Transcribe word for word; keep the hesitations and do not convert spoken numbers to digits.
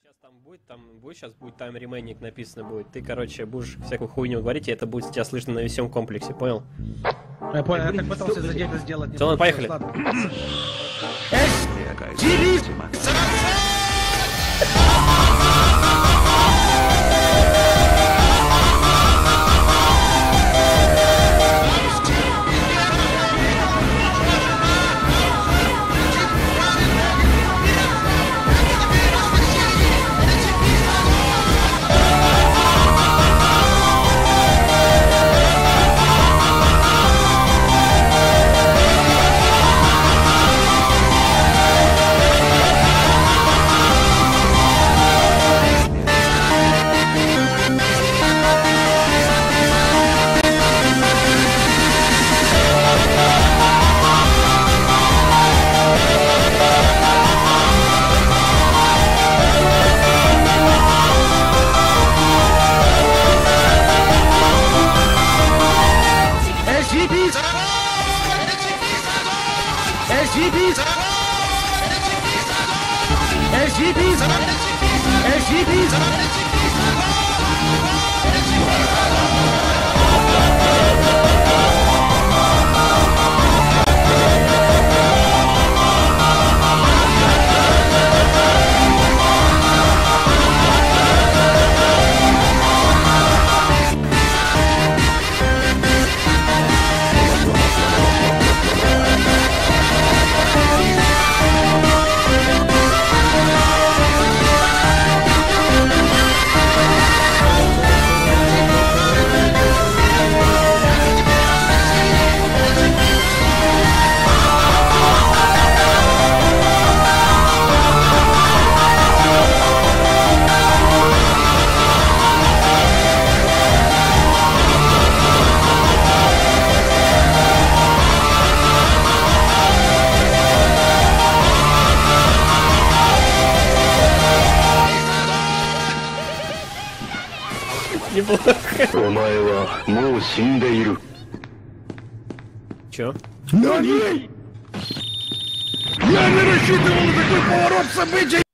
Сейчас там будет, там будет, сейчас будет тайм ремейник написано будет. Ты, короче, будешь всякую хуйню говорить, и это будет тебя слышно на всем комплексе, понял? Я понял, я так пытался за это сделать. Все, ладно, поехали. эс джи пи! эс джи пи! эс джи пи! Неплохо. Чё? На ней! Я не рассчитывал на такой поворот событий!